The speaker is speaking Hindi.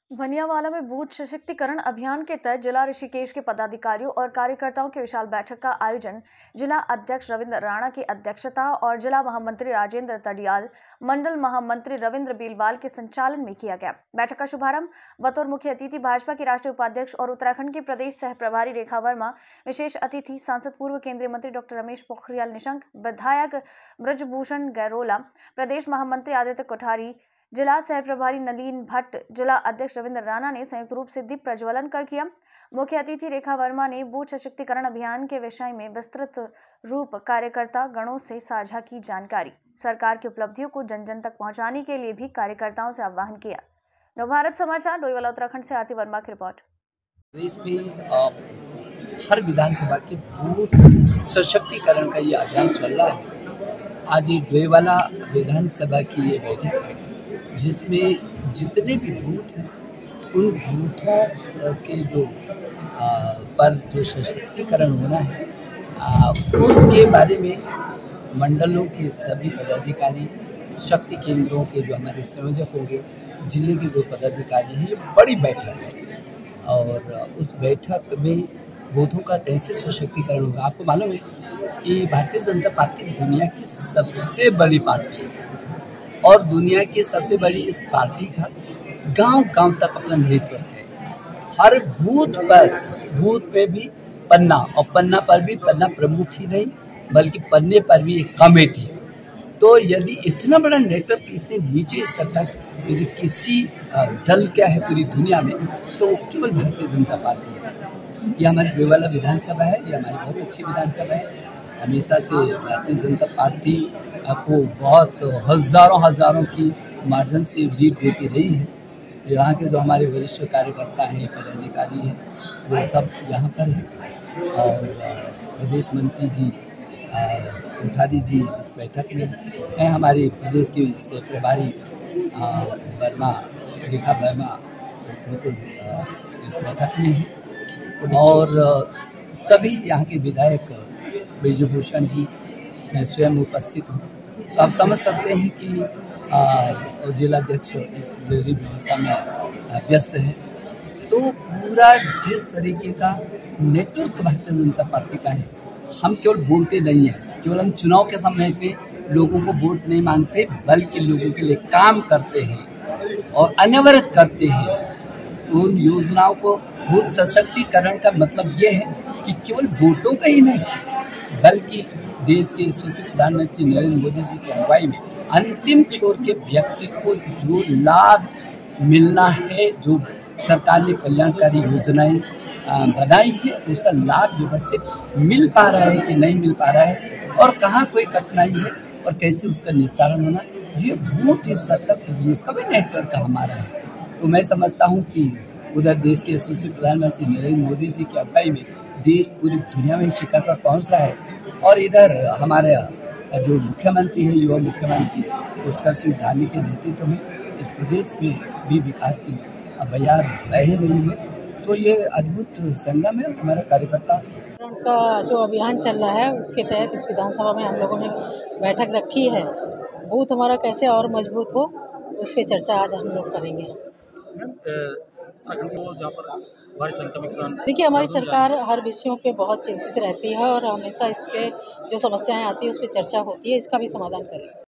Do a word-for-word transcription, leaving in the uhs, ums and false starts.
भनियावाला में बूथ सशक्तिकरण अभियान के तहत जिला ऋषिकेश के पदाधिकारियों और कार्यकर्ताओं की विशाल बैठक का आयोजन जिला अध्यक्ष रविंद्र राणा की अध्यक्षता और जिला महामंत्री राजेंद्र तडियाल, मंडल महामंत्री रविंद्र बीलवाल के संचालन में किया गया। बैठक का शुभारंभ बतौर मुख्य अतिथि भाजपा के राष्ट्रीय उपाध्यक्ष और उत्तराखंड के प्रदेश सह प्रभारी रेखा वर्मा, विशेष अतिथि सांसद पूर्व केंद्रीय मंत्री डॉक्टर रमेश पोखरियाल निशंक, विधायक ब्रजभूषण गैरोला, प्रदेश महामंत्री आदित्य कोठारी, जिला सह प्रभारी नलीन भट्ट, जिला अध्यक्ष रविंद्र राणा ने संयुक्त रूप से दीप प्रज्वलन कर किया। मुख्य अतिथि रेखा वर्मा ने बूथ सशक्तिकरण अभियान के विषय में विस्तृत रूप कार्यकर्ता गणों से साझा की जानकारी। सरकार की उपलब्धियों को जन जन तक पहुंचाने के लिए भी कार्यकर्ताओं से आह्वान किया। नवभारत समाचार डोईवाला उत्तराखंड से आरती वर्मा की रिपोर्ट। देश में हर विधानसभा के बूथ सशक्तिकरण का ये अभियान चल रहा है। आज ये डोईवाला विधानसभा की ये बैठक है जिसमें जितने भी बूथ हैं उन बूथों के जो आ, पर जो सशक्तिकरण होना है आ, उसके बारे में मंडलों के सभी पदाधिकारी, शक्ति केंद्रों के जो हमारे संयोजक होंगे, जिले के जो पदाधिकारी हैं, ये बड़ी बैठक है और उस बैठक में बूथों का कैसे सशक्तिकरण होगा। आपको मालूम है कि भारतीय जनता पार्टी दुनिया की सबसे बड़ी पार्टी है और दुनिया की सबसे बड़ी इस पार्टी का गांव-गांव तक अपना नेटवर्क है। हर बूथ पर बूथ पे भी पन्ना, और पन्ना पर भी पन्ना प्रमुख ही नहीं बल्कि पन्ने पर भी एक कमेटी। तो यदि इतना बड़ा नेटवर्क इतने नीचे स्तर तक यदि किसी दल क्या है पूरी दुनिया में, तो वो केवल भारतीय जनता पार्टी है। ये हमारी डोईवाला विधानसभा है, ये हमारी बहुत अच्छी विधानसभा है। हमेशा से भारतीय जनता पार्टी को बहुत हजारों हजारों की मार्जिन से लीड देती रही है। यहाँ के जो हमारे वरिष्ठ कार्यकर्ता हैं, पदाधिकारी हैं, वो सब यहाँ पर हैं और प्रदेश मंत्री जी कोठारी जी इस बैठक में हैं। हमारे प्रदेश की से प्रभारी वर्मा, रेखा वर्मा बिल्कुल इस बैठक में हैं और सभी यहाँ के विधायक ब्रजभूषण जी, मैं स्वयं उपस्थित हूँ। तो आप समझ सकते हैं कि जिलाध्यक्ष इस पूरी व्यवस्था में व्यस्त है। तो पूरा जिस तरीके का नेटवर्क भारतीय जनता पार्टी का है, हम केवल बोलते नहीं हैं, केवल हम चुनाव के समय पे लोगों को वोट नहीं मांगते बल्कि लोगों के लिए काम करते हैं और अनवरत करते हैं। उन योजनाओं को बूथ सशक्तिकरण का मतलब ये है कि केवल वोटों का ही नहीं बल्कि देश के यशस्वी प्रधानमंत्री नरेंद्र मोदी जी की अगुवाई में अंतिम छोर के व्यक्ति को जो लाभ मिलना है, जो सरकार ने कल्याणकारी योजनाएं बनाई है, उसका लाभ व्यवस्थित मिल पा रहा है कि नहीं मिल पा रहा है और कहाँ कोई कठिनाई है और कैसे उसका निस्तारण होना, ये बहुत ही स्तर तक इसका भी नेटवर्क हमारा है। तो मैं समझता हूँ कि उधर देश के यशस्वी प्रधानमंत्री नरेंद्र मोदी जी की अगुवाई में देश पूरी दुनिया में शिखर पर पहुंच रहा है और इधर हमारे जो मुख्यमंत्री है, युवा मुख्यमंत्री पुष्कर सिंह धामी के नेतृत्व में इस प्रदेश में भी विकास की बयार बह रही है। तो ये अद्भुत संगम है। हमारा कार्यकर्ता का जो अभियान चल रहा है उसके तहत इस विधानसभा में हम लोगों ने बैठक रखी है। बूथ हमारा कैसे और मजबूत हो उस पर चर्चा आज हम लोग करेंगे। देखिए, हमारी सरकार हर विषयों पे बहुत चिंतित रहती है और हमेशा इस पे जो समस्याएं आती है उस पर चर्चा होती है, इसका भी समाधान करेंगे।